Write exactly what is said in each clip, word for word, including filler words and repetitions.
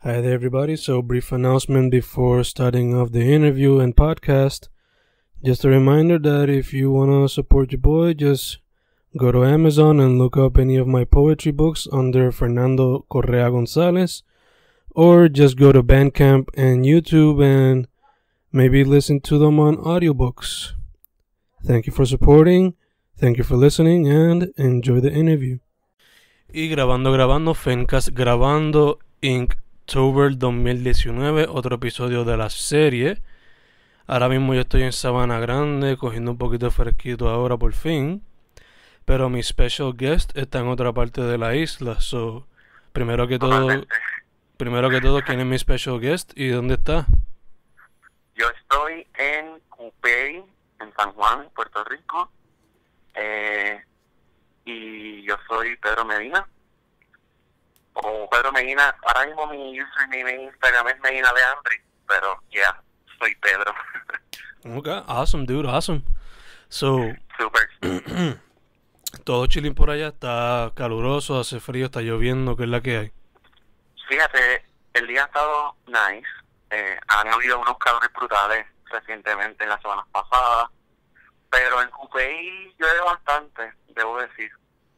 Hi there, everybody. So, brief announcement before starting off the interview and podcast. Just a reminder that if you want to support your boy, just go to Amazon and look up any of my poetry books under Fernando Correa Gonzalez, or just go to Bandcamp and YouTube and maybe listen to them on audiobooks. Thank you for supporting, thank you for listening, and enjoy the interview. Y grabando, grabando, Fencast grabando, Inktober dos mil diecinueve, otro episodio de la serie. Ahora mismo yo estoy en Sabana Grande, cogiendo un poquito de fresquito ahora por fin. Pero mi special guest está en otra parte de la isla. So, primero que todo, primero que todo, ¿quién es mi special guest y dónde está? Yo estoy en Cupey, en San Juan, Puerto Rico. Eh, y yo soy Pedro Medina. O Pedro Medina, ahora mismo mi username en Instagram es Medina de Andri, pero ya, yeah, soy Pedro. Okay, awesome, dude, awesome. So, Super. todo chilling por allá, está caluroso, hace frío, está lloviendo, ¿qué es la que hay? Fíjate, el día ha estado nice. Eh, han habido unos calores brutales recientemente en las semanas pasadas, pero en Cupey llueve bastante, debo decir.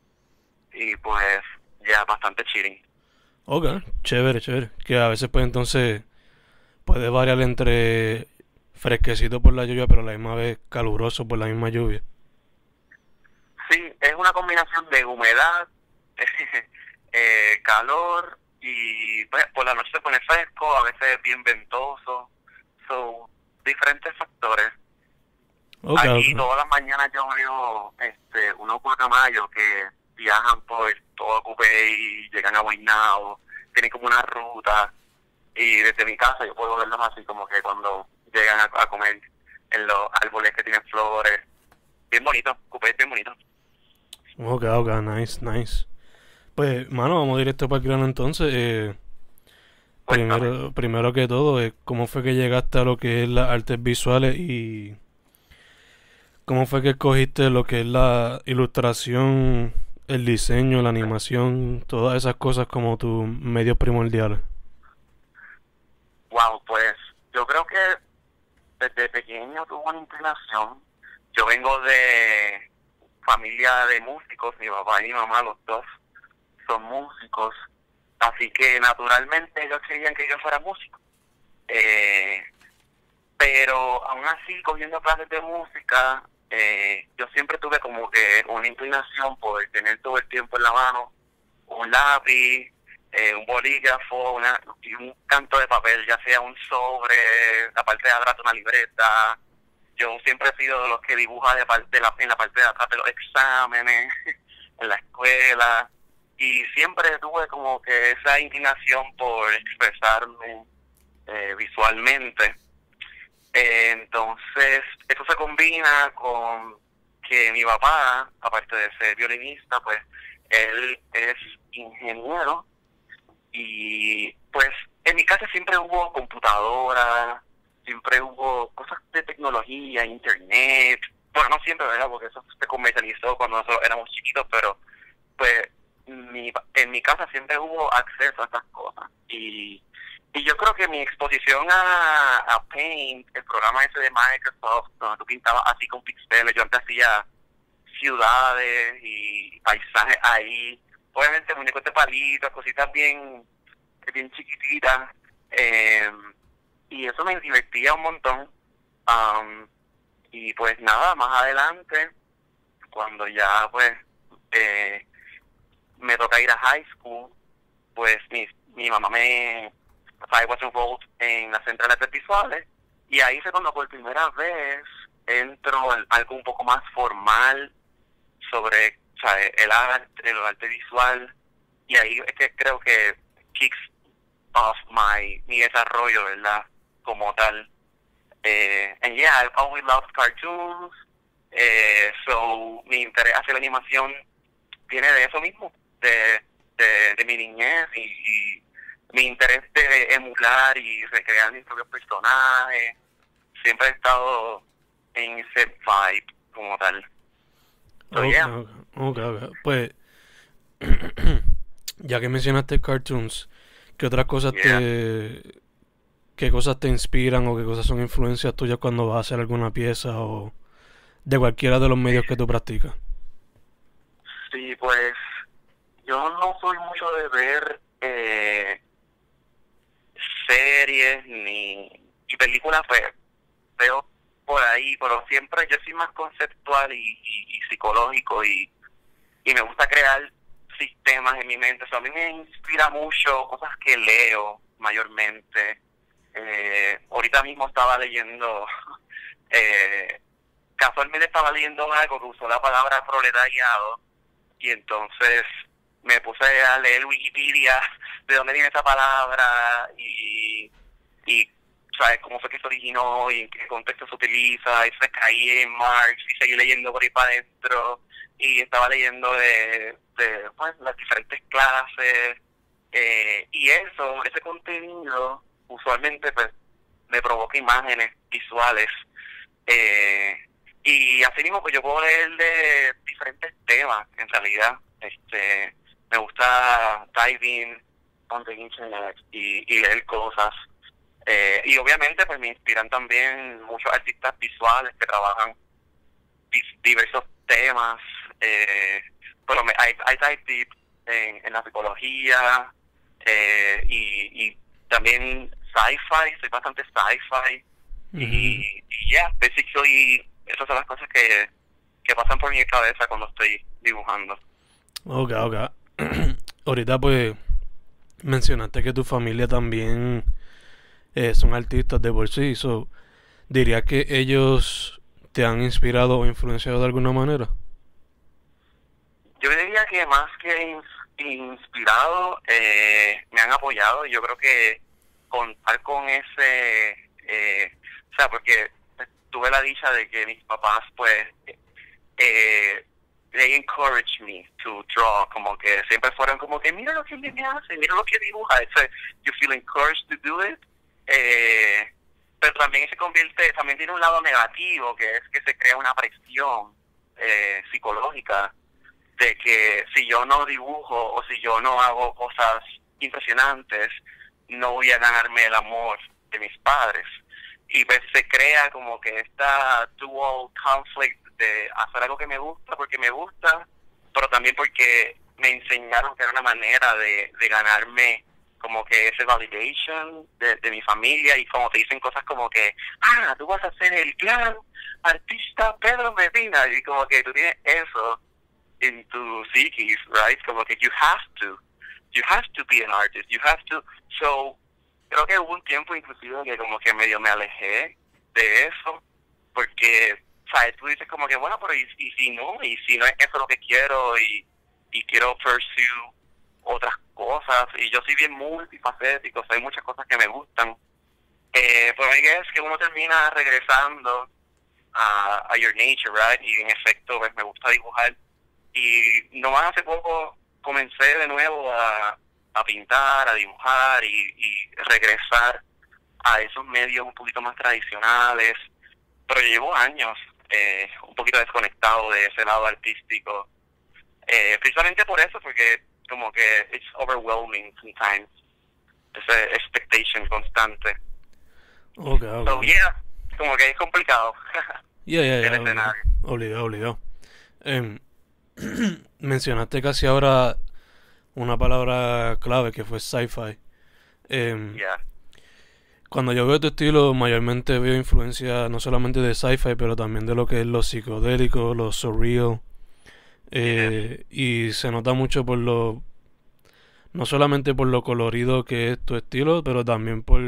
Y pues, ya, bastante chilling. Ok, chévere, chévere. Que a veces pues entonces puede variar entre fresquecito por la lluvia, pero a la misma vez caluroso por la misma lluvia. Sí, es una combinación de humedad, eh, calor y pues, por la noche se pone fresco, a veces es bien ventoso. Son diferentes factores. Okay, Aquí okay. todas las mañanas yo veo este, unos guacamayos que viajan por todo Cupey y llegan a Guaynabo, tienen como una ruta, y desde mi casa yo puedo verlos así como que cuando llegan a, a comer en los árboles que tienen flores. Bien bonito, Cupey es bien bonito. Ok, ok, nice, nice. Pues, mano, vamos directo para el grano entonces. Eh, primero, primero que todo, eh, ¿cómo fue que llegaste a lo que es las artes visuales y cómo fue que escogiste lo que es la ilustración, el diseño, la animación, todas esas cosas como tus medios primordiales? Wow, pues yo creo que desde pequeño tuve una inclinación. Yo vengo de familia de músicos, mi papá y mi mamá, los dos son músicos, así que naturalmente ellos querían que yo fuera músico. Eh, pero aún así, cogiendo clases de música, eh, yo siempre tuve como que una inclinación por tener todo el tiempo en la mano un lápiz, eh, un bolígrafo, una, y un canto de papel, ya sea un sobre, la parte de atrás una libreta. Yo siempre he sido de los que dibuja de parte de la, en la parte de atrás de los exámenes, en la escuela, y siempre tuve como que esa inclinación por expresarme eh, visualmente. Eh, entonces, esto se combina con que mi papá, aparte de ser violinista, pues él es ingeniero, y pues en mi casa siempre hubo computadora, siempre hubo cosas de tecnología, internet. Bueno, no siempre, ¿verdad? Porque eso se comercializó cuando nosotros éramos chiquitos, pero pues mi, en mi casa siempre hubo acceso a estas cosas. Y, y yo creo que mi exposición a, a Paint, el programa ese de Microsoft, donde tú pintabas así con pixeles, yo antes hacía ciudades y paisajes ahí, obviamente muñecos de palitos, cositas bien, bien chiquititas, eh, y eso me divertía un montón. Um, y pues nada, más adelante, cuando ya pues eh, me toca ir a high school, pues mi, mi mamá me, I was enrolled en la Central de Artes Visuales, y ahí fue cuando por primera vez entro en algo un poco más formal sobre, o sea, el arte, el arte visual, y ahí es que creo que kicks off my, mi desarrollo, ¿verdad? Como tal. Eh, and yeah, I've always loved cartoons, eh, so mi interés hacia la animación viene de eso mismo, de, de, de mi niñez, y, y mi interés de emular y recrear mis propios personajes. Siempre he estado en ese vibe como tal. So, Okay, yeah. okay, okay, okay. Pues, ya que mencionaste cartoons, ¿Qué otras cosas Yeah. te... qué cosas te inspiran o qué cosas son influencias tuyas cuando vas a hacer alguna pieza o de cualquiera de los medios que tú practicas? Sí, pues yo no soy mucho de ver eh, series ni y películas, pues veo por ahí, pero siempre yo soy más conceptual y, y, y psicológico y, y me gusta crear sistemas en mi mente. O sea, a mí me inspira mucho cosas que leo mayormente. Eh, ahorita mismo estaba leyendo, eh, casualmente estaba leyendo algo que usó la palabra proletariado y entonces me puse a leer Wikipedia de dónde viene esa palabra y, y sabes cómo fue que se originó y en qué contexto se utiliza, y se caí en Marx y seguí leyendo por ahí para adentro y estaba leyendo de, de pues, las diferentes clases eh, y eso, ese contenido usualmente pues me provoca imágenes visuales eh, y así mismo pues yo puedo leer de diferentes temas en realidad. Este, me gusta diving on the internet y, y leer cosas. Eh, y obviamente pues me inspiran también muchos artistas visuales que trabajan di- diversos temas. Eh, pero me, I, I dive deep en, en la psicología eh, y, y también sci-fi, soy bastante sci-fi. Ujú. Y, y ya, yeah, basically, esas son las cosas que, que pasan por mi cabeza cuando estoy dibujando. Ok, ok. Ahorita pues mencionaste que tu familia también eh, son artistas de por sí. So, ¿dirías que ellos te han inspirado o influenciado de alguna manera? Yo diría que más que ins- inspirado, eh, me han apoyado. Yo creo que contar con ese, eh, o sea, porque tuve la dicha de que mis papás, pues, eh, they encouraged me to draw, como que siempre fueron como que mira lo que me hace, mira lo que dibuja. It's a, you feel encouraged to do it. Eh, pero también se convierte, también tiene un lado negativo, que es que se crea una presión eh, psicológica de que si yo no dibujo o si yo no hago cosas impresionantes, no voy a ganarme el amor de mis padres. Y pues se crea como que esta dual conflict de hacer algo que me gusta porque me gusta, pero también porque me enseñaron que era una manera de, de ganarme como que ese validation de, de mi familia, y como te dicen cosas como que, ah, tú vas a ser el gran artista Pedro Medina, y como que tú tienes eso in tu psiquis, right? Como que you have to, you have to be an artist, you have to, so creo que hubo un tiempo inclusive que como que medio me alejé de eso, porque, ¿sabes? Tú dices como que, bueno, pero y, y si no, y si no es eso lo que quiero, y, y quiero pursue otras cosas, y yo soy bien multifacético, o sea, hay muchas cosas que me gustan, eh, pero I guess que uno termina regresando a, a your nature, right? Y en efecto, pues me gusta dibujar, y nomás hace poco comencé de nuevo a a pintar, a dibujar y, y regresar a esos medios un poquito más tradicionales, pero yo llevo años eh, un poquito desconectado de ese lado artístico, eh, precisamente por eso, porque como que it's overwhelming sometimes, esa expectation constante. Ok, ok. So yeah, como que es complicado. Ya, ya, El ya, obligado, escenario. obligado, obligado. Em, mencionaste casi ahora una palabra clave que fue sci-fi. Em, Yeah. Cuando yo veo tu estilo, mayormente veo influencia no solamente de sci-fi, pero también de lo que es lo psicodélico, lo surreal. Yes. Eh, y se nota mucho por lo, no solamente por lo colorido que es tu estilo, pero también por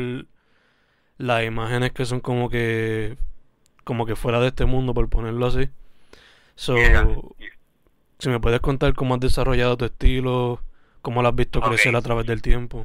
las imágenes que son como que, como que fuera de este mundo, por ponerlo así. So, Yeah. si me puedes contar cómo has desarrollado tu estilo, cómo lo has visto crecer Okay. a través del tiempo.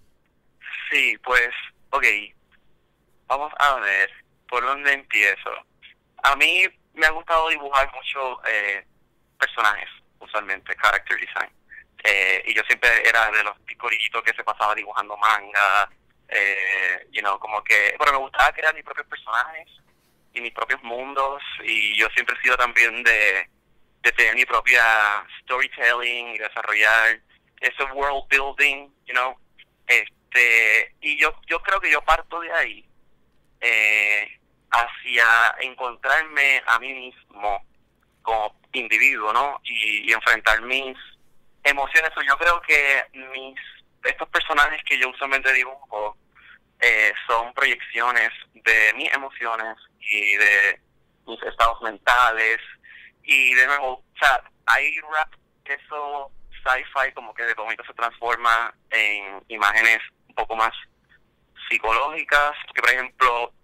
Sí, pues, okay. Vamos a ver por dónde empiezo. A mí me ha gustado dibujar mucho eh, personajes, usualmente, character design. Eh, y yo siempre era de los picorillitos que se pasaba dibujando manga, eh, you know, como que, pero me gustaba crear mis propios personajes y mis propios mundos, y yo siempre he sido también de, de tener mi propia storytelling y desarrollar ese world building, you know, eh, Este, y yo, yo creo que yo parto de ahí, eh, hacia encontrarme a mí mismo como individuo, ¿no? Y, y enfrentar mis emociones. So, yo creo que mis estos personajes que yo usualmente dibujo eh, son proyecciones de mis emociones y de mis estados mentales. Y de nuevo, o sea, hay rap, eso sci-fi como que de momento se transforma en imágenes un poco más psicológicas, que por ejemplo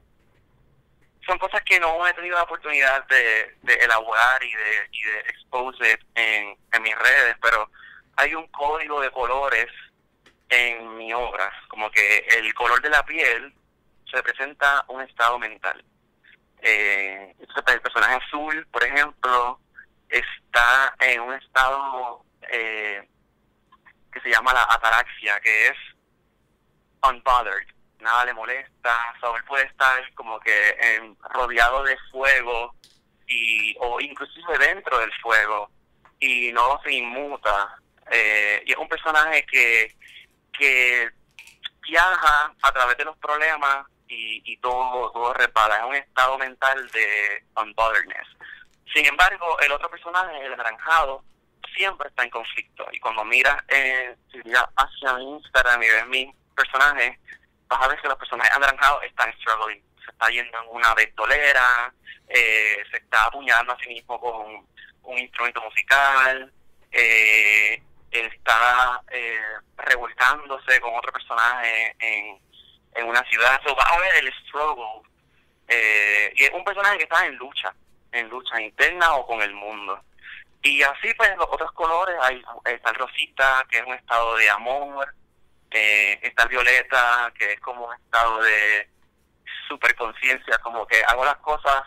son cosas que no he tenido la oportunidad de, de elaborar y de, y de expose en, en mis redes, pero hay un código de colores en mi obra, como que el color de la piel representa un estado mental. Eh, el personaje azul, por ejemplo, está en un estado eh, que se llama la ataraxia, que es unbothered, nada le molesta. So, él puede estar como que eh, rodeado de fuego y o inclusive dentro del fuego y no se inmuta. Eh, y es un personaje que que viaja a través de los problemas y, y todo, todo repara. Es un estado mental de unbotheredness. Sin embargo, el otro personaje, el anaranjado, siempre está en conflicto. Y cuando miras eh, si miras hacia mi Instagram y ves mis personajes, vas a ver que los personajes anaranjados están struggling. Se está yendo en una ventolera, eh, se está apuñalando a sí mismo con un instrumento musical, eh, él está eh, revolcándose con otro personaje en, en una ciudad. So, vas a ver el struggle. Eh, y es un personaje que está en lucha, en lucha interna o con el mundo. Y así pues los otros colores, hay, está el rosita, que es un estado de amor, eh, está el violeta, que es como un estado de superconciencia, como que hago las cosas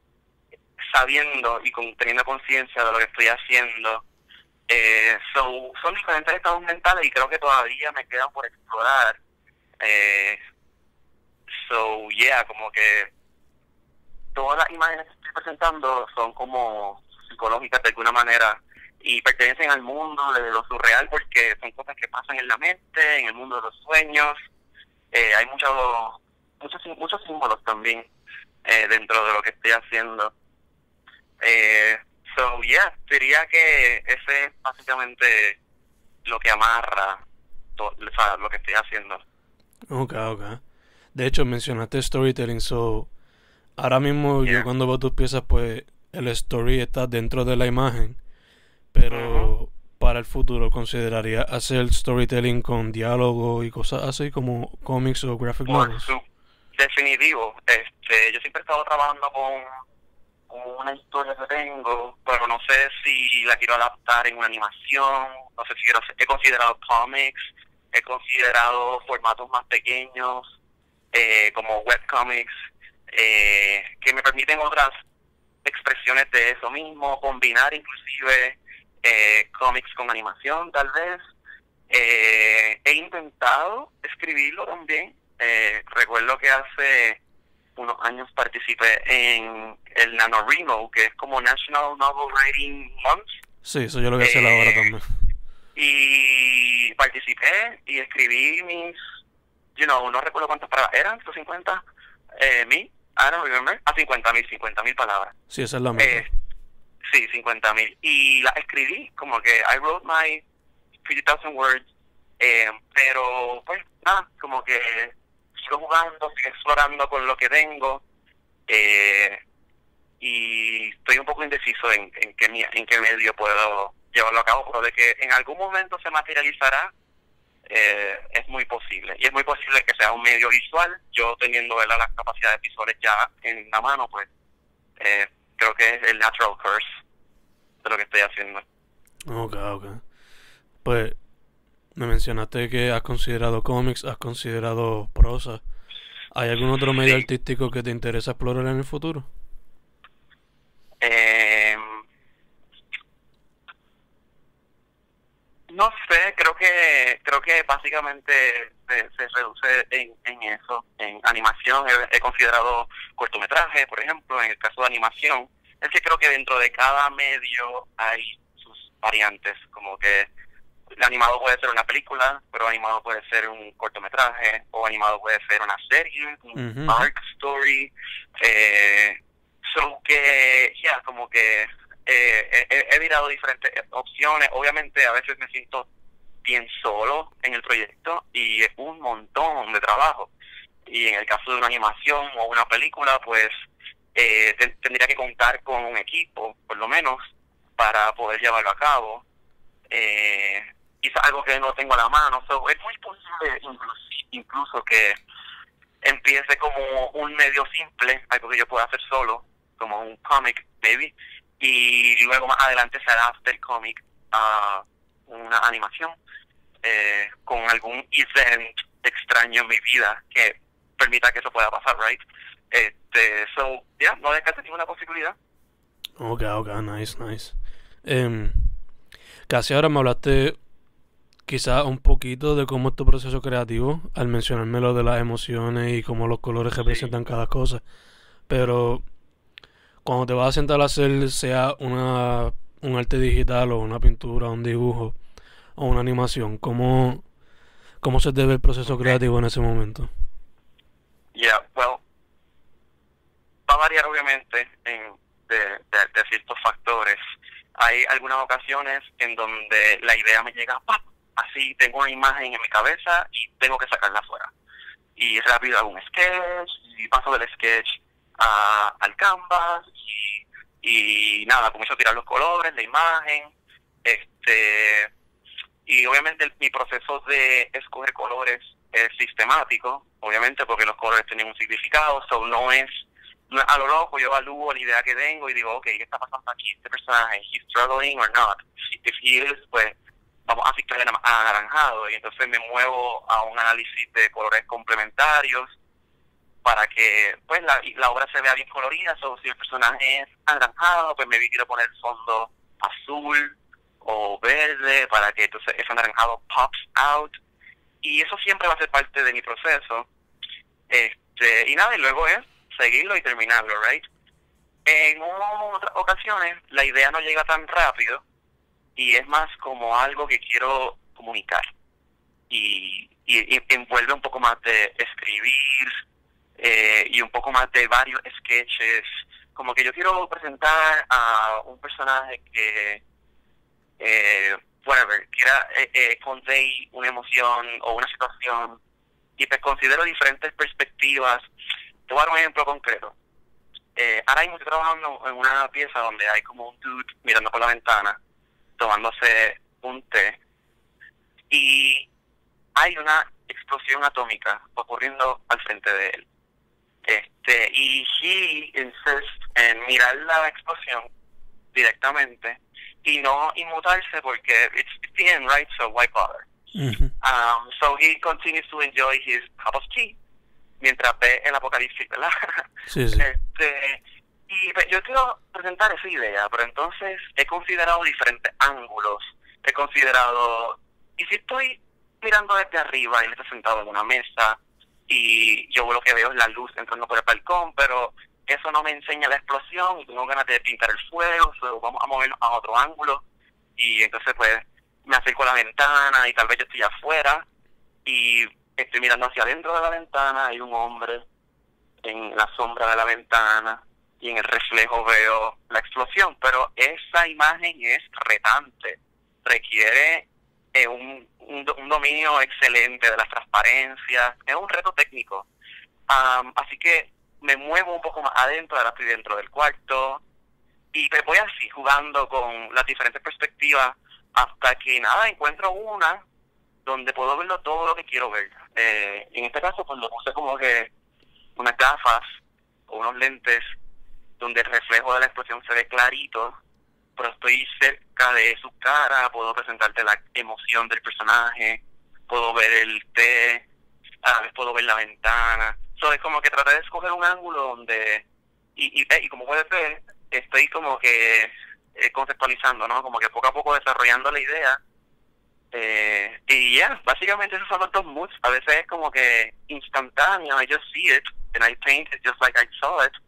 sabiendo y con, teniendo conciencia de lo que estoy haciendo. Eh, so, son diferentes estados mentales y creo que todavía me quedan por explorar. Eh, so, yeah, como que todas las imágenes que estoy presentando son como psicológicas de alguna manera y pertenecen al mundo de lo surreal porque son cosas que pasan en la mente, en el mundo de los sueños. Eh, hay muchos muchos muchos símbolos también eh, dentro de lo que estoy haciendo. Eh, So, yeah, diría que ese es básicamente lo que amarra to, o sea, lo que estoy haciendo. Ok, ok. De hecho, mencionaste storytelling, so ahora mismo yeah. Yo cuando veo tus piezas, pues el story está dentro de la imagen, pero uh-huh. Para el futuro consideraría hacer storytelling con diálogo y cosas así como cómics o graphic novels. Definitivo. Este, yo siempre he estado trabajando con una historia que tengo, pero no sé si la quiero adaptar en una animación, no sé si quiero hacer, he considerado cómics, he considerado formatos más pequeños, eh, como webcomics, eh, que me permiten otras expresiones de eso mismo, combinar inclusive eh, cómics con animación tal vez. Eh, he intentado escribirlo también, eh, recuerdo que hace unos años participé en el NaNoWriMo, que es como National Novel Writing Month. Sí, eso yo lo voy a hacer eh, ahora también. Y participé y escribí mis, you know, no recuerdo cuántas palabras eran, ciento cincuenta eh, mil, I don't remember, a cincuenta mil, cincuenta mil palabras. Sí, esa es la meta. Eh, sí, cincuenta mil. Y las escribí, como que I wrote my fifty thousand words, eh, pero pues nada, como que sigo jugando, sigo explorando con lo que tengo, eh, y estoy un poco indeciso en, en, qué, en qué medio puedo llevarlo a cabo, pero de que en algún momento se materializará, eh, es muy posible. Y es muy posible que sea un medio visual. Yo teniendo, ¿verdad?, las capacidades visuales ya en la mano, pues eh, creo que es el natural curse de lo que estoy haciendo. Ok, ok. Pues me mencionaste que has considerado cómics, has considerado prosa. ¿Hay algún otro medio sí. artístico que te interesa explorar en el futuro? Eh, no sé, creo que creo que básicamente se, se reduce en, en eso, en animación. He, he considerado cortometraje, por ejemplo, en el caso de animación. Es que creo que dentro de cada medio hay sus variantes, como que animado puede ser una película, pero animado puede ser un cortometraje, o animado puede ser una serie, un Uh-huh. arc story. Eh, so que, ya, yeah, como que eh, he, he mirado diferentes opciones. Obviamente a veces me siento bien solo en el proyecto y es un montón de trabajo. Y en el caso de una animación o una película, pues eh, te, tendría que contar con un equipo, por lo menos, para poder llevarlo a cabo. Eh, y es algo que no tengo a la mano. So, es muy posible incluso, incluso que empiece como un medio simple, algo que yo pueda hacer solo, como un cómic, maybe, y luego más adelante se adapte el cómic a una animación eh, con algún event extraño en mi vida que permita que eso pueda pasar, right? Este, so, yeah, no descartes ninguna posibilidad. Ok, ok, nice, nice. Um, casi ahora me hablaste quizás un poquito de cómo es tu proceso creativo al mencionarme lo de las emociones y cómo los colores representan sí. cada cosa. Pero cuando te vas a sentar a hacer sea una un arte digital o una pintura, un dibujo o una animación, ¿cómo, cómo se debe el proceso creativo en ese momento? Yeah, well, va a variar obviamente en, de, de, de ciertos factores. Hay algunas ocasiones en donde la idea me llega, ¡pap! Así tengo una imagen en mi cabeza y tengo que sacarla afuera. Y rápido hago un sketch y paso del sketch a, al canvas y, y nada, comienzo a tirar los colores, la imagen. este Y obviamente el, mi proceso de escoger colores es sistemático, obviamente porque los colores tienen un significado, so no es, no es a lo loco. Yo evalúo la idea que tengo y digo, ok, ¿qué está pasando aquí? Este personaje, ¿he's struggling or not? If he is, pues vamos a ciclar a anaranjado, y entonces me muevo a un análisis de colores complementarios para que pues la, la obra se vea bien colorida. So, si el personaje es anaranjado, pues me quiero poner el fondo azul o verde para que entonces ese anaranjado pops out, y eso siempre va a ser parte de mi proceso. Este, y nada, y luego es seguirlo y terminarlo, right? En otras ocasiones la idea no llega tan rápido y es más como algo que quiero comunicar, y, y, y envuelve un poco más de escribir eh, y un poco más de varios sketches, como que yo quiero presentar a un personaje que eh, whatever, quiera eh, eh, convey una emoción o una situación, y pues considero diferentes perspectivas. Te voy a dar un ejemplo concreto. Eh, ahora mismo estoy trabajando en una pieza donde hay como un dude mirando por la ventana, tomándose un té, y hay una explosión atómica ocurriendo al frente de él. Este, y he insists en mirar la explosión directamente y no inmutarse porque it's the end, right? So why bother? Mm-hmm. Um, so he continues to enjoy his cup of tea mientras ve el apocalipsis, ¿verdad? Sí, sí. Este, y yo quiero presentar esa idea, pero entonces he considerado diferentes ángulos. He considerado, y si estoy mirando desde arriba y él está sentado en una mesa y yo lo que veo es la luz entrando por el balcón, pero eso no me enseña la explosión y tengo ganas de pintar el fuego, so vamos a movernos a otro ángulo, y entonces pues me acerco a la ventana y tal vez yo estoy afuera y estoy mirando hacia adentro de la ventana, hay un hombre en la sombra de la ventana y en el reflejo veo la explosión, pero esa imagen es retante, requiere eh, un, un, un dominio excelente de las transparencias, es un reto técnico. Um, así que me muevo un poco más adentro, ahora estoy dentro del cuarto y me voy así jugando con las diferentes perspectivas hasta que nada, encuentro una donde puedo verlo todo lo que quiero ver. Eh, en este caso pues lo puse como que unas gafas o unos lentes donde el reflejo de la explosión se ve clarito, pero estoy cerca de su cara, puedo presentarte la emoción del personaje, puedo ver el té, a la vez puedo ver la ventana. So, es como que traté de escoger un ángulo donde, y, y, y como puedes ver, estoy como que eh, conceptualizando, ¿no? Como que poco a poco desarrollando la idea. Eh, y ya, yeah, básicamente esos son los dos moods. A veces es como que instantáneo, I just see it, and I paint it just like I saw it.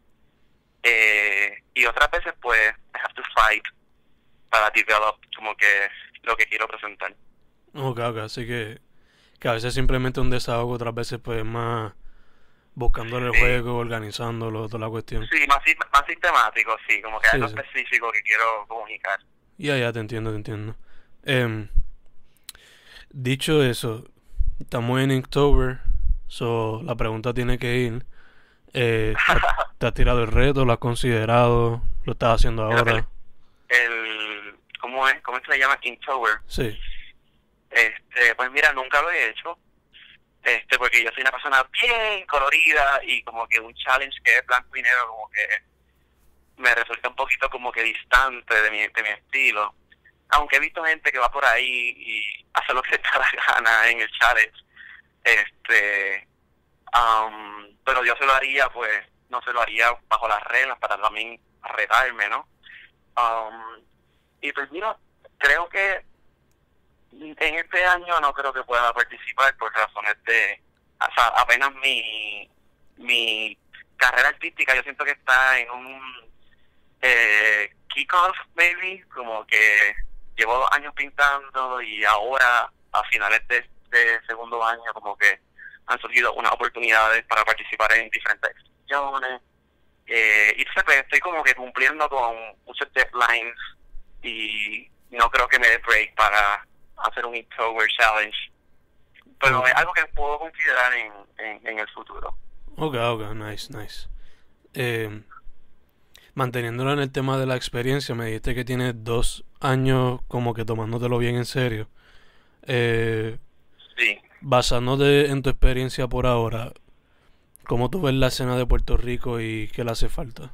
Eh, y otras veces pues I have to fight para develop como que lo que quiero presentar. Ok, ok, así que, que a veces simplemente un desahogo, otras veces pues más buscándole el Sí, juego, organizándolo, toda la cuestión. sí, más, si- más sistemático, sí, como que algo Sí, sí. específico que quiero comunicar. Ya, ya, te entiendo, te entiendo. Em, dicho eso, estamos en Inktober, so la pregunta tiene que ir. Eh, ¿te, te has tirado el reto? ¿Lo has considerado? ¿Lo estás haciendo el, el, ahora? el- ¿cómo es? ¿Cómo se le llama? Inktober. Sí. Este, pues mira, nunca lo he hecho, este, porque yo soy una persona bien colorida y como que un challenge que es blanco y negro como que me resulta un poquito como que distante de mi, de mi estilo. Aunque he visto gente que va por ahí y hace lo que le da la gana en el challenge, este, um, pero yo se lo haría, pues, no se lo haría bajo las reglas para también retarme, ¿no? Um, y pues mira, creo que en este año no creo que pueda participar por razones de, o sea, apenas mi, mi carrera artística yo siento que está en un eh, kickoff, maybe, como que llevo dos años pintando y ahora a finales de, de segundo año como que han surgido unas oportunidades para participar en diferentes exposiciones eh, y entonces pues, estoy como que cumpliendo con muchos deadlines y no creo que me dé break para hacer un Inktober Challenge, pero Ok, es algo que puedo considerar en, en, en el futuro. ok, ok, nice, nice. Eh, manteniéndolo en el tema de la experiencia, me dijiste que tienes dos años como que tomándotelo bien en serio. Eh, Sí, basándote en tu experiencia por ahora, ¿cómo tú ves la escena de Puerto Rico y qué le hace falta?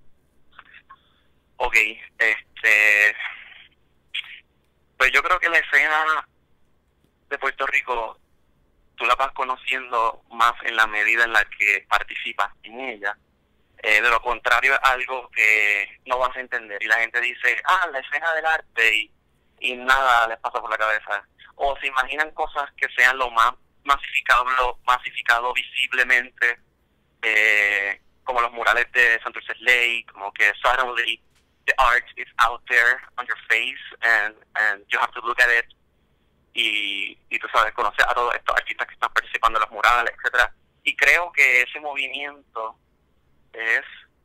ok, este, pues yo creo que la escena de Puerto Rico tú la vas conociendo más en la medida en la que participas en ella. Eh, de lo contrario es algo que no vas a entender y la gente dice, ah, la escena del arte y, y nada les pasa por la cabeza. O se imaginan cosas que sean lo más masificado, lo masificado visiblemente, eh, como los murales de Santurce Lake, como que suddenly the art is out there on your face and, and you have to look at it y, y tú sabes, conocer a todos estos artistas que están participando en los murales, etcétera. Y creo que ese movimiento es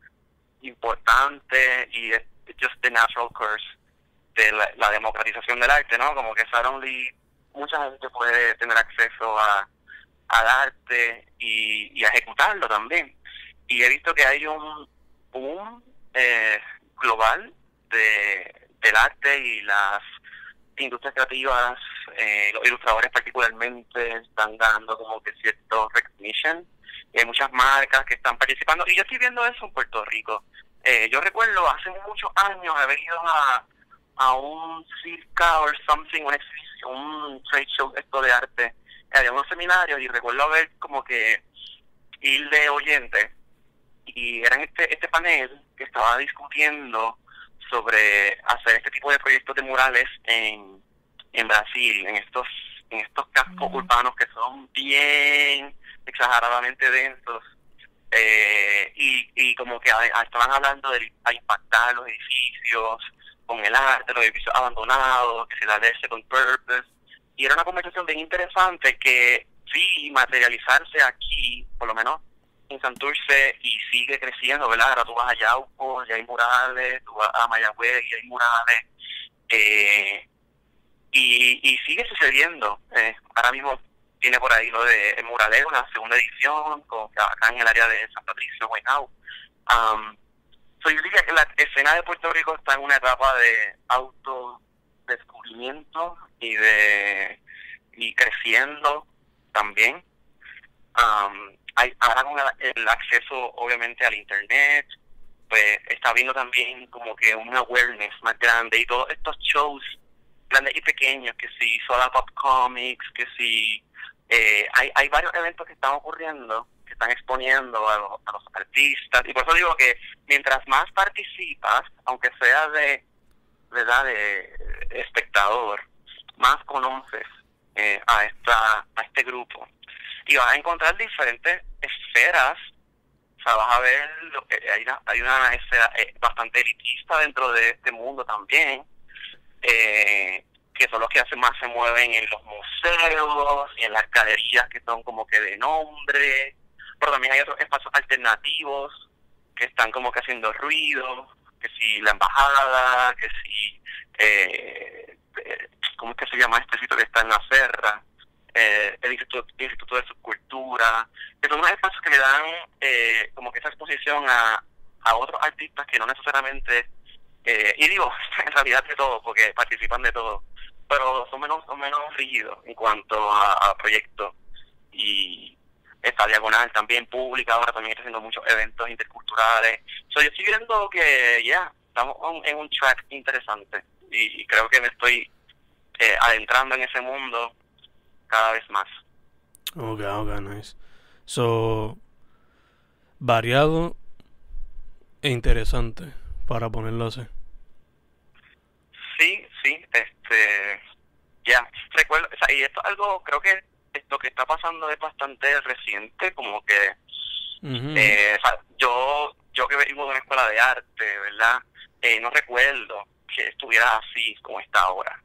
importante y es just the natural course de la, la democratización del arte, ¿no? Como que suddenly mucha gente puede tener acceso a al arte y, y a ejecutarlo también. Y he visto que hay un boom eh, global de, del arte y las industrias creativas, eh, los ilustradores particularmente están dando como que cierto recognition. Y hay muchas marcas que están participando y yo estoy viendo eso en Puerto Rico. Eh, yo recuerdo hace muchos años haber ido a, a un circa or something, una exhibición, un trade show esto de arte, había unos seminarios y recuerdo ver como que ir de oyente y eran este este panel que estaba discutiendo sobre hacer este tipo de proyectos de murales en, en Brasil, en estos en estos cascos mm. urbanos que son bien exageradamente densos eh, y, y como que a, a, estaban hablando de a impactar los edificios con el arte, los edificios abandonados, que se da de second purpose. Y era una conversación bien interesante que vi materializarse aquí, por lo menos en Santurce, y sigue creciendo, ¿verdad? Ahora tú vas a Yauco, ya hay murales, tú vas a Mayagüez, y hay murales, eh, y, y sigue sucediendo. Eh, ahora mismo viene por ahí lo de el Muralero, la segunda edición, con, acá en el área de San Patricio, Guaynabo. Um, so yo diría que la escena de Puerto Rico está en una etapa de autodescubrimiento y de y creciendo también. Um, hay, ahora con el, el acceso obviamente al internet, pues está habiendo también como que un awareness más grande y todos estos shows grandes y pequeños, que si Soda Pop Comics, que si eh, hay, hay varios eventos que están ocurriendo, que están exponiendo a los, a los artistas, y por eso digo que mientras más participas, aunque sea de verdad de espectador, más conoces eh, a esta a este grupo y vas a encontrar diferentes esferas. O sea, vas a ver lo que hay una, hay una esfera eh, bastante elitista dentro de este mundo también, eh, que son los que hacen más se mueven en los museos y en las galerías que son como que de nombre, pero también hay otros espacios alternativos que están como que haciendo ruido, que si la embajada, que si, eh, eh, ¿cómo es que se llama este sitio que está en la Serra? Eh, el Instituto, el Instituto de Subcultura, que son unos espacios que le dan eh, como que esa exposición a, a otros artistas que no necesariamente, eh, y digo, en realidad de todo, porque participan de todo, pero son menos, son menos rígidos en cuanto a, a proyectos. Y esta Diagonal también pública, ahora también está haciendo muchos eventos interculturales. So, yo estoy viendo que ya, yeah, estamos on, en un track interesante y, y creo que me estoy eh, adentrando en ese mundo cada vez más. Ok, ok, nice. So, variado e interesante, para ponerlo así. Sí, sí, este, ya, yeah. Recuerdo, o sea, y esto es algo, creo que esto que está pasando es bastante reciente, como que, uh-huh. eh, o sea, yo, yo que vengo de una escuela de arte, ¿verdad? Eh, no recuerdo que estuviera así como está ahora.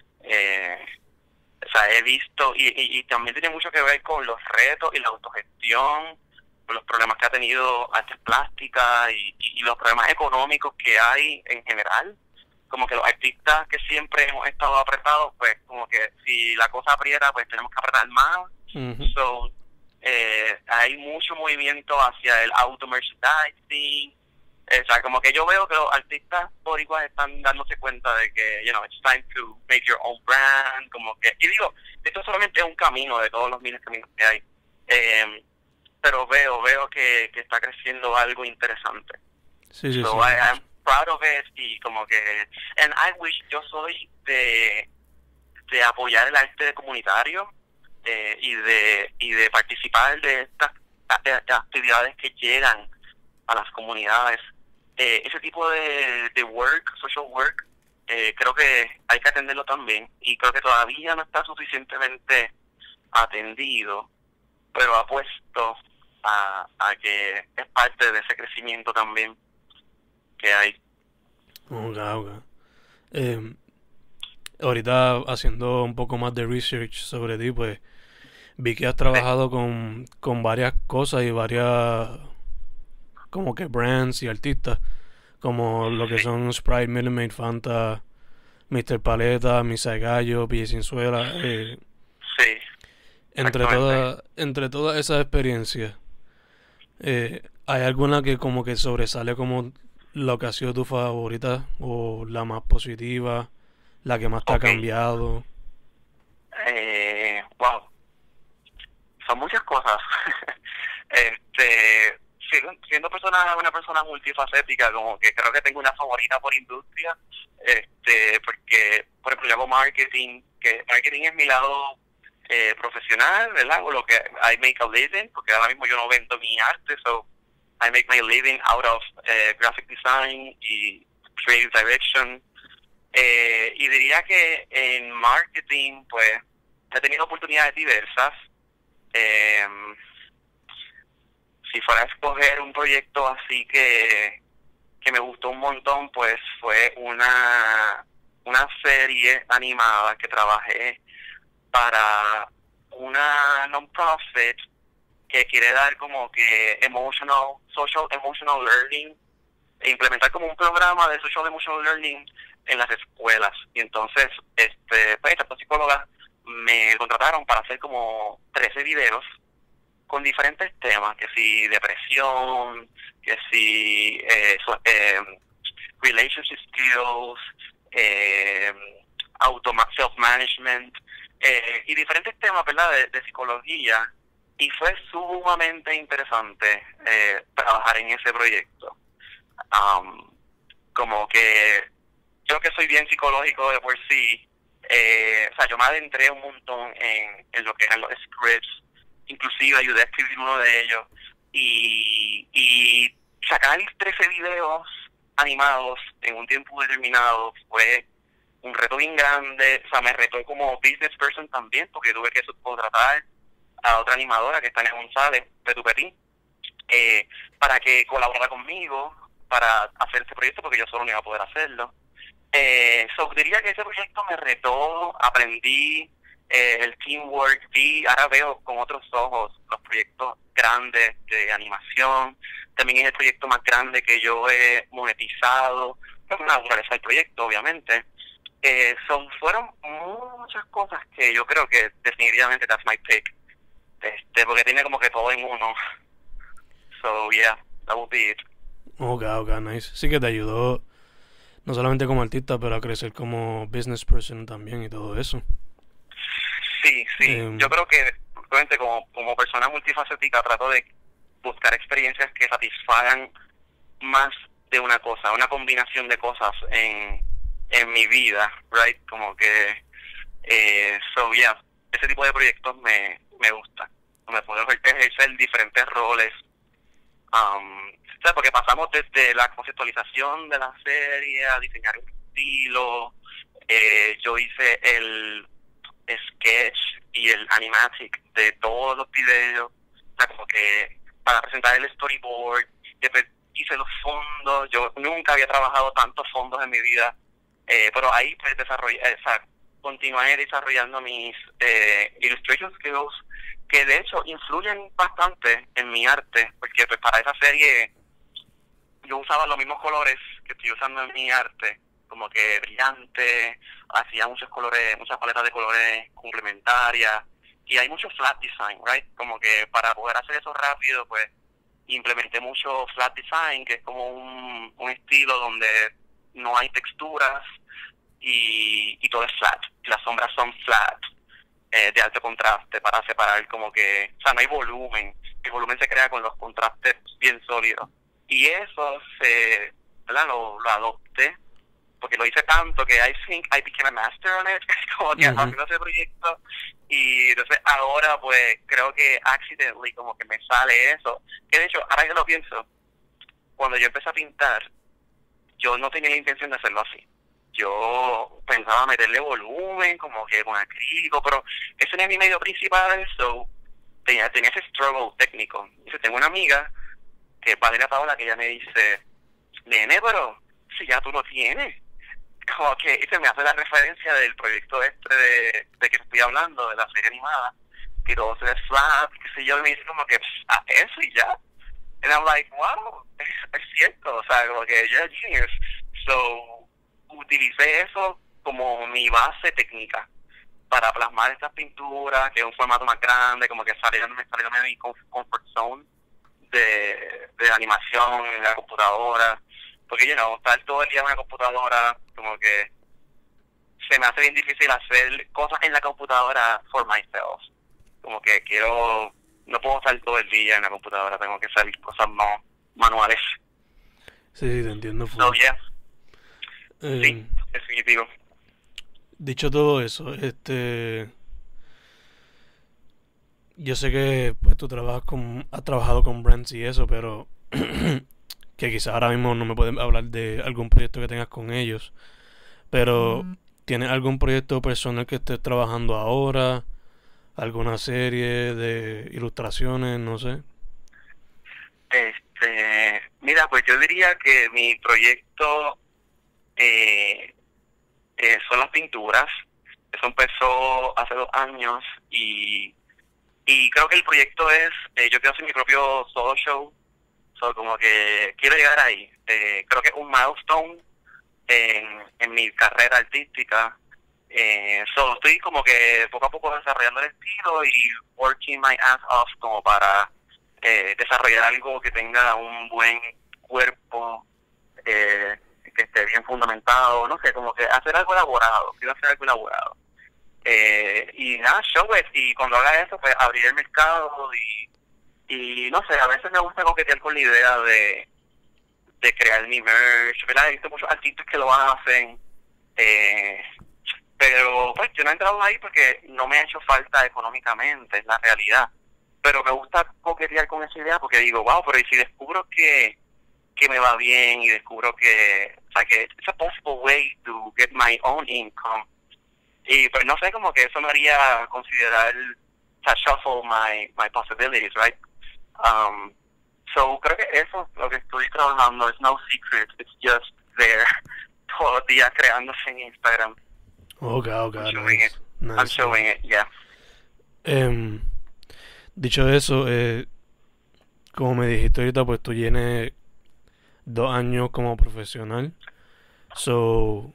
Eh, o sea, he visto, y, y, y también tiene mucho que ver con los retos y la autogestión, con los problemas que ha tenido artes plásticas y, y, y los problemas económicos que hay en general. Como que los artistas que siempre hemos estado apretados, pues como que si la cosa aprieta, pues tenemos que apretar más. Uh-huh. So, eh, hay mucho movimiento hacia el auto-merchandising. O sea, como que yo veo que los artistas boricuas están dándose cuenta de que, you know, it's time to make your own brand, como que, y digo, esto solamente es un camino de todos los miles de caminos que hay, eh, pero veo, veo que, que está creciendo algo interesante. Sí, sí, so sí. I, I'm proud of it, y como que, and I wish, yo soy de, de apoyar el arte comunitario, eh, y de, y de participar de estas actividades que llegan a las comunidades. Eh, ese tipo de, de work, social work, eh, creo que hay que atenderlo también, y creo que todavía no está suficientemente atendido, pero apuesto a, a que es parte de ese crecimiento también que hay. Ok, ok. Eh, ahorita haciendo un poco más de research sobre ti, pues vi que has trabajado sí. con, con varias cosas y varias como que brands y artistas, como lo que son Sprite, Minute Maid, Fanta, mister Paleta, Misa de Gallo, Pille Cinzuela. Eh, sí. Entre todas, entre todas esas experiencias, eh, ¿hay alguna que como que sobresale como lo que ha sido tu favorita o la más positiva, la que más te okay. ha cambiado? Eh, wow, son muchas cosas. este, siendo, siendo persona, una persona multifacética, como que creo que tengo una favorita por industria, este, porque por ejemplo yo hago marketing, que marketing es mi lado eh, profesional, ¿verdad? O lo que I make a living, porque ahora mismo yo no vendo mi arte, so I make my living out of eh, graphic design y creative direction. Eh, y diría que en marketing, pues, he tenido oportunidades diversas. Eh, si fuera a escoger un proyecto así que, que me gustó un montón, pues fue una, una serie animada que trabajé para una non-profit que quiere dar como que emotional, social emotional learning, e implementar como un programa de social emotional learning en las escuelas. Y entonces, este, pues, estas psicólogas me contrataron para hacer como trece videos con diferentes temas, que si depresión, que si eh, so, eh, relationship skills, eh, auto self-management, eh, y diferentes temas, ¿verdad?, de, de psicología. Y fue sumamente interesante eh, trabajar en ese proyecto. Um, como que yo que soy bien psicológico de por sí, eh, o sea, yo me adentré un montón en, en lo que eran los scripts, inclusive ayudé a escribir uno de ellos, y, y sacar trece videos animados en un tiempo determinado fue un reto bien grande. O sea, me retó como business person también, porque tuve que subcontratar a otra animadora que está en González, Petupetín, eh, para que colaborara conmigo para hacer este proyecto, porque yo solo no iba a poder hacerlo. Eh, so, diría que ese proyecto me retó, aprendí eh, el teamwork, vi, ahora veo con otros ojos los proyectos grandes de animación. También es el proyecto más grande que yo he monetizado, por la naturaleza del proyecto, obviamente. Eh, son, fueron muchas cosas que yo creo que definitivamente that's my pick, este, porque tiene como que todo en uno. So, yeah, that would be it. Ok, ok, nice. Sí que te ayudó no solamente como artista, pero a crecer como business person también y todo eso. Sí, sí. Eh, Yo creo que, obviamente, como, como persona multifacética, trato de buscar experiencias que satisfagan más de una cosa, una combinación de cosas en, en mi vida, right? Como que, eh, so, yeah, ese tipo de proyectos me, me gusta. Me puedo ejercer diferentes roles. Um, o sea, porque pasamos desde la conceptualización de la serie a diseñar un estilo. Eh, yo hice el sketch y el animatic de todos los videos, o sea, como que para presentar el storyboard. Después hice los fondos. Yo nunca había trabajado tantos fondos en mi vida, eh, pero ahí pues desarrollé, o sea, continué desarrollando mis eh, illustration skills, que de hecho influyen bastante en mi arte, porque pues para esa serie yo usaba los mismos colores que estoy usando en mi arte, como que brillante, hacía muchos colores, muchas paletas de colores complementarias, y hay mucho flat design, right? Como que para poder hacer eso rápido, pues implementé mucho flat design, que es como un, un estilo donde no hay texturas y, y todo es flat, las sombras son flat, eh, de alto contraste, para separar como que, o sea, no hay volumen, el volumen se crea con los contrastes bien sólidos, y eso se, ¿verdad? Lo, lo adopté, porque lo hice tanto que I think I became a master on it, como que uh-huh. haciendo ese proyecto, y entonces ahora pues creo que accidentally como que me sale eso, que de hecho ahora que lo pienso, cuando yo empecé a pintar, yo no tenía la intención de hacerlo así. Yo pensaba meterle volumen, como que con acrílico, pero ese no es mi medio principal, so tenía, tenía ese struggle técnico. Entonces tengo una amiga, que es Valeria Paola, que ella me dice, nene, pero si ya tú lo tienes, como que, y se me hace la referencia del proyecto este de, de que estoy hablando, de la serie animada, que todo se ve flat, que sé yo, y me dice como que, a eso y ya. And I'm like, wow, es, es cierto, o sea, como que you're a genius. So, utilicé eso como mi base técnica para plasmar estas pinturas, que es un formato más grande, como que saliéndome, saliéndome de mi comfort zone de, de animación en la computadora, porque yo no, estar todo el día en una computadora, como que se me hace bien difícil hacer cosas en la computadora for myself, como que quiero, no puedo estar todo el día en la computadora, tengo que hacer cosas más manuales. Sí, sí, te entiendo. So, yeah. Eh, sí, definitivo. Dicho todo eso, este, yo sé que pues tú trabajas con, has trabajado con brands y eso, pero que quizás ahora mismo no me puedes hablar de algún proyecto que tengas con ellos, pero mm. ¿tienes algún proyecto personal que estés trabajando ahora? ¿Alguna serie de ilustraciones? No sé. Este, mira, pues yo diría que mi proyecto eh, eh, son las pinturas. Eso empezó hace dos años y, y creo que el proyecto es, eh, yo quiero hacer mi propio solo show, so, como que quiero llegar ahí. Eh, creo que es un milestone en, en mi carrera artística. Eh, so, estoy como que poco a poco desarrollando el estilo y working my ass off como para eh, desarrollar algo que tenga un buen cuerpo, eh, que esté bien fundamentado, no sé, como que hacer algo elaborado, quiero hacer algo elaborado. Eh, y nada, show it, y cuando haga eso, pues abrir el mercado y, y no sé, a veces me gusta coquetear con la idea de, de crear mi merch, ¿verdad? He visto muchos artistas que lo hacen, eh, pero pues yo no he entrado ahí porque no me ha hecho falta económicamente, es la realidad. Pero me gusta coquetear con esa idea porque digo, wow, pero ¿y si descubro que, que me va bien y descubro que, o sea, que it's a possible way to get my own income? Y pues no sé, como que eso me haría considerar, o sea, shuffle my, my possibilities, right? Um, so creo que eso es lo que estoy trabajando, it's no secret, it's just there. todos los días creándose en Instagram. Okay, okay, I'm showing nice. it. Nice. I'm showing it, yeah. Em, dicho eso, eh, como me dijiste ahorita, pues tú tienes dos años como profesional. So,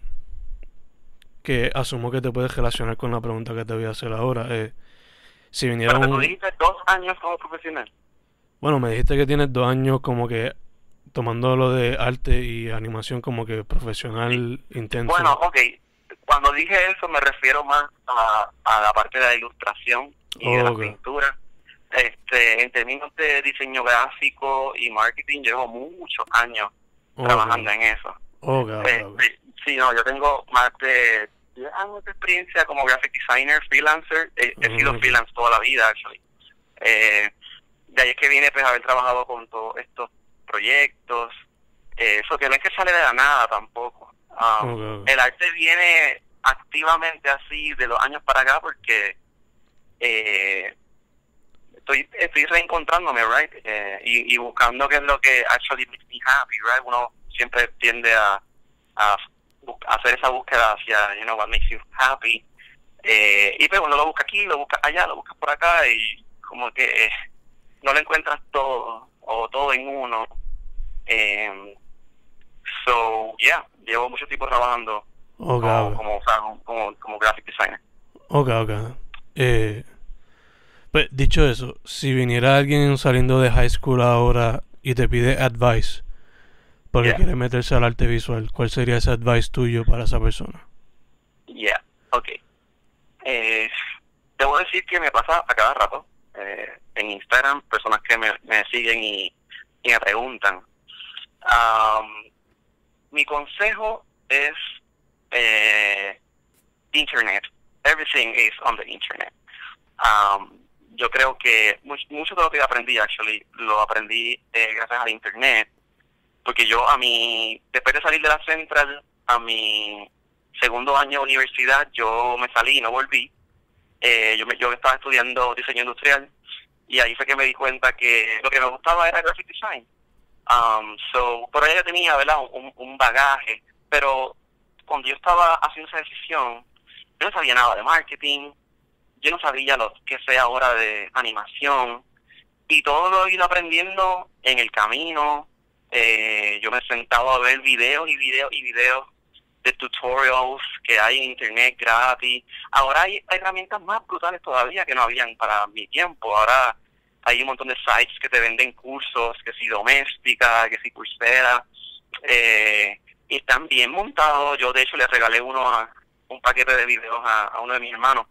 que asumo que te puedes relacionar con la pregunta que te voy a hacer ahora. Eh, si viniera Pero tú un... dijiste dos años como profesional. Bueno, me dijiste que tienes dos años como que tomando lo de arte y animación como que profesional intenso. Bueno, ok. Cuando dije eso me refiero más a, a la parte de la ilustración y Oh, de la ok. pintura. Este, en términos de diseño gráfico y marketing, llevo muchos años Ok. trabajando en eso. Ok, ok, ok. Este, sí, no, yo tengo más de diez años de experiencia como graphic designer, freelancer. He, he sido Ok. freelance toda la vida, actually. Eh, de ahí es que viene pues haber trabajado con todos estos proyectos. Eh, eso que no es que sale de la nada tampoco. Um, Ok, ok. El arte viene activamente así de los años para acá porque eh, estoy estoy reencontrándome, right, eh, y, y buscando qué es lo que actually makes me happy, right. Uno siempre tiende a, a, bus- a hacer esa búsqueda hacia, you know, what makes you happy, eh, y pues uno lo busca aquí, lo busca allá, lo busca por acá y como que eh, no lo encuentras todo o todo en uno. eh, so yeah, llevo mucho tiempo trabajando Ok, como, ok. como, o sea, como, como graphic designer. Ok, ok. Eh, pues dicho eso, si viniera alguien saliendo de high school ahora y te pide advice porque Yeah. quiere meterse al arte visual, ¿cuál sería ese advice tuyo para esa persona? Yeah, okay. Eh, debo decir que me pasa a cada rato eh, en Instagram personas que me, me siguen y, y me preguntan. Um, mi consejo es eh, Internet. Everything is on the Internet. Um, yo creo que much, mucho de lo que aprendí, actually, lo aprendí eh, gracias al Internet. Porque yo a mi, después de salir de la Central, a mi segundo año de universidad, yo me salí y no volví. Eh, yo, me, yo estaba estudiando diseño industrial y ahí fue que me di cuenta que lo que me gustaba era graphic design. Um, so, por ahí yo tenía, ¿verdad?, un, un bagaje, pero cuando yo estaba haciendo esa decisión, yo no sabía nada de marketing, yo no sabía lo que sé ahora de animación, y todo lo he ido aprendiendo en el camino. Eh, yo me he sentado a ver videos y videos y videos de tutorials que hay en internet gratis. Ahora hay herramientas más brutales todavía que no habían para mi tiempo. Ahora hay un montón de sites que te venden cursos, que si Doméstica, que si Coursera, eh, y están bien montados. Yo de hecho le regalé uno a, un paquete de videos a, a uno de mis hermanos.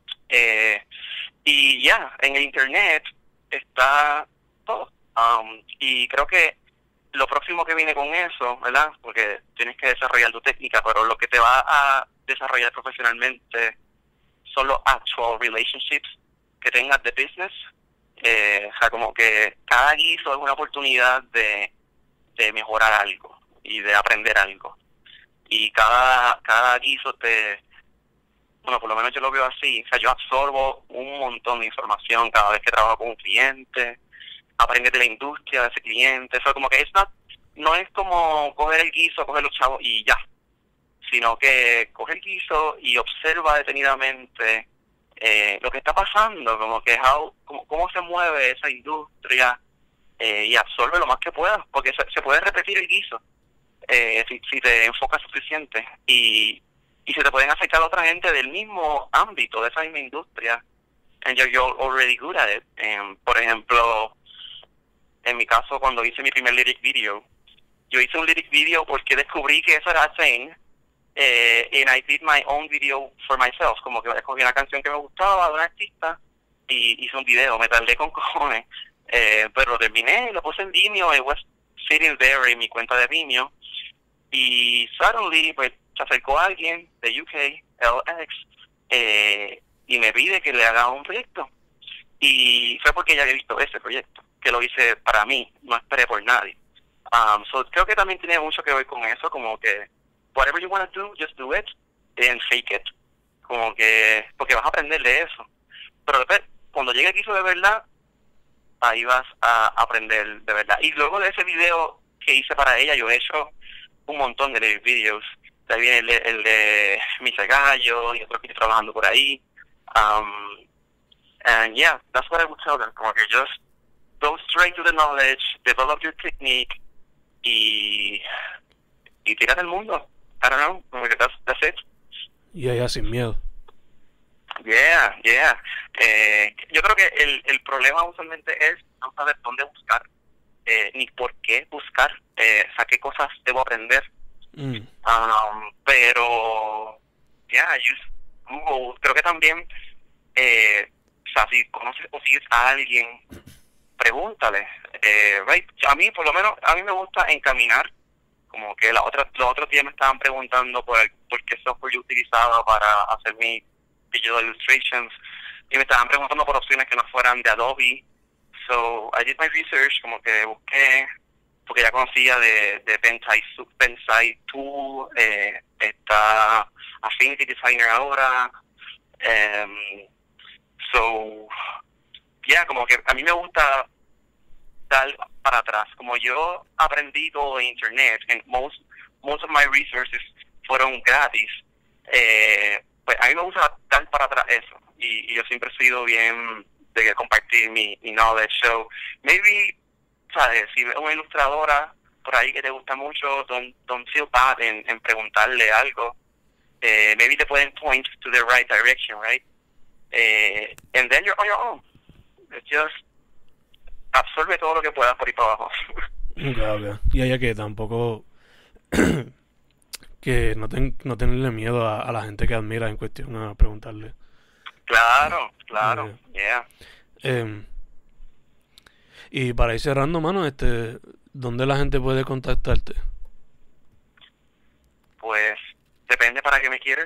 Eh, y ya, yeah, en el internet está todo. Um, y creo que lo próximo que viene con eso, ¿verdad? Porque tienes que desarrollar tu técnica, pero lo que te va a desarrollar profesionalmente son los actual relationships que tengas de business. Eh, o sea, como que cada guiso es una oportunidad de, de mejorar algo y de aprender algo. Y cada, cada guiso te... Bueno, por lo menos yo lo veo así. O sea, yo absorbo un montón de información cada vez que trabajo con un cliente. Aprendes de la industria de ese cliente. Eso como que es not, no es como coger el guiso, coger los chavos y ya. Sino que coge el guiso y observa detenidamente eh, lo que está pasando. Como que how, como, cómo se mueve esa industria eh, y absorbe lo más que puedas. Porque se, se puede repetir el guiso eh, si, si te enfocas suficiente. Y... y se te pueden acercar a otra gente del mismo ámbito, de esa misma industria, and you're, you're already good at it. Um, por ejemplo, en mi caso, cuando hice mi primer lyric video, yo hice un lyric video porque descubrí que eso era thing, eh, and I did my own video for myself, como que escogí una canción que me gustaba de un artista, y hice un video, me tardé con cojones, eh, pero lo terminé, lo puse en Vimeo, it was sitting there en mi cuenta de Vimeo, y suddenly, pues, se acercó a alguien de U K, L X, eh, y me pide que le haga un proyecto. Y fue porque ya había visto ese proyecto, que lo hice para mí, no esperé por nadie. Um, so creo que también tiene mucho que ver con eso, como que whatever you want to do, just do it and fake it. Como que, porque vas a aprender de eso. Pero después, cuando llegue el guiso de verdad, ahí vas a aprender de verdad. Y luego de ese video que hice para ella, yo he hecho un montón de videos de ahí viene el de, el de Misa Gallo y otro que estoy trabajando por ahí. Um, and yeah, that's what I would tell them. Como que just go straight to the knowledge, develop your technique y, y tírate al mundo. I don't know, como que that's, that's it. Y allá sin miedo. Yeah, yeah. Eh, yo creo que el, el problema usualmente es no saber dónde buscar, eh, ni por qué buscar, eh, o sea, qué cosas debo aprender. Mm. Um, pero, yeah, use Google. Creo que también, eh, o sea, si conoces o sigues a alguien, pregúntale. Eh, right? A mí, por lo menos, a mí me gusta encaminar. Como que la otra, los otros días me estaban preguntando por, el, por qué software yo utilizaba para hacer mi digital illustrations y me estaban preguntando por opciones que no fueran de Adobe. So I did my research, como que busqué, porque ya conocía de, de Pensai, Pensai Tool, eh, está Affinity Designer ahora. Um, so, yeah, como que a mí me gusta dar para atrás. Como yo aprendí todo en internet, and most, most of my resources fueron gratis, eh, pues a mí me gusta dar para atrás eso. Y, y yo siempre he sido bien de compartir mi, mi knowledge. So, maybe, ¿sabes? Si ves una ilustradora por ahí que te gusta mucho, don't, don't feel bad en, en preguntarle algo. Eh, maybe te pueden point to the right direction, right? Eh, and then you're on your own. It's just absorbe todo lo que puedas por ahí para abajo. Okay, okay. Y allá que tampoco que no, ten, no tenerle miedo a, a la gente que admira en cuestión a preguntarle. Claro, claro, Okay. yeah. Eh, y para ir cerrando, mano, este, ¿dónde la gente puede contactarte? Pues depende para qué me quieres.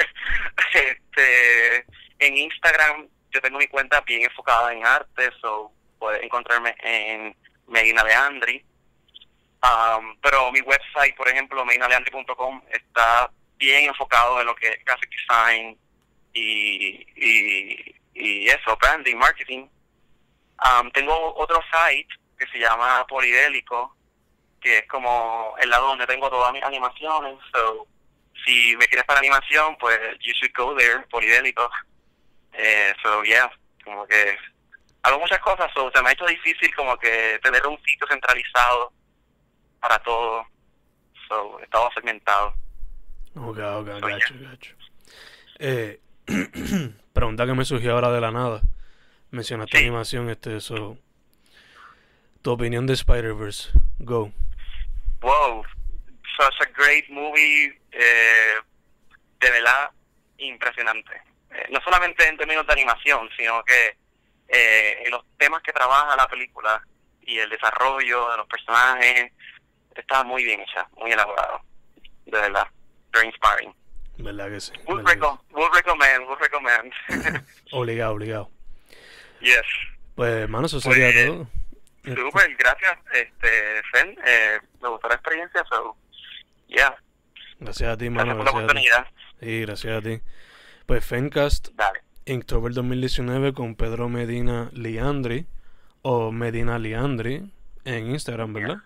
este, en Instagram yo tengo mi cuenta bien enfocada en arte, so puedes encontrarme en Medina Leandri. Um, pero mi website, por ejemplo, medina leandri punto com, está bien enfocado en lo que es graphic design y, y, y eso, branding, marketing. Um, tengo otro site que se llama Polidélico, que es como el lado donde tengo todas mis animaciones. So, si me quieres para animación, pues you should go there, Polidélico. Eh, so, yeah, como que hago muchas cosas, so, se me ha hecho difícil como que tener un sitio centralizado para todo. So, he estado segmentado. Ok, ok, So, gacho, yeah. gacho. Eh, pregunta que me surgió ahora de la nada. Mencionaste Sí. animación, este, eso. Tu opinión de Spider-Verse. Go. Wow, such a great movie, eh, de verdad impresionante. Eh, no solamente en términos de animación, sino que eh, en los temas que trabaja la película y el desarrollo de los personajes, está muy bien hecha, muy elaborado, de verdad, very inspiring. ¿Verdad que sí? Would, ¿Verdad que reco- would recommend, would recommend. sí? Obligado, obligado. Yes. Pues, hermano, eso sería Pues, todo. Este, Super, gracias, este, Fen, eh, me gustó la experiencia, so, yeah, gracias a ti, gracias mano. por la Gracias a ti. oportunidad. Sí, gracias a ti. Pues, Fencast, Dale. Inktober dos mil diecinueve con Pedro Medina Liandri, o Medina Liandri, en Instagram, ¿verdad?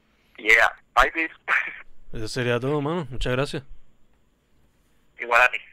Yeah, bye, peace. Eso sería todo, mano. Muchas gracias. Igual a ti.